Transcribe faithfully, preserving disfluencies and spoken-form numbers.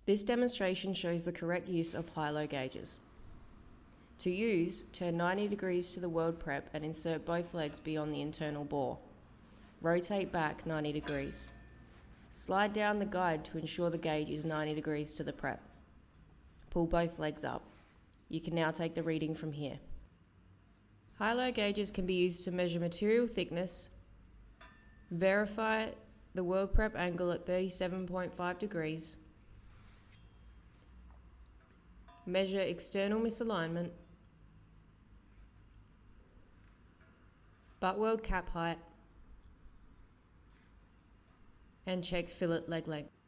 This demonstration shows the correct use of high-low gauges. To use, turn ninety degrees to the weld prep and insert both legs beyond the internal bore. Rotate back ninety degrees. Slide down the guide to ensure the gauge is ninety degrees to the prep. Pull both legs up. You can now take the reading from here. High-low gauges can be used to measure material thickness, verify the weld prep angle at thirty-seven point five degrees, measure external misalignment, butt weld cap height, and check fillet leg length.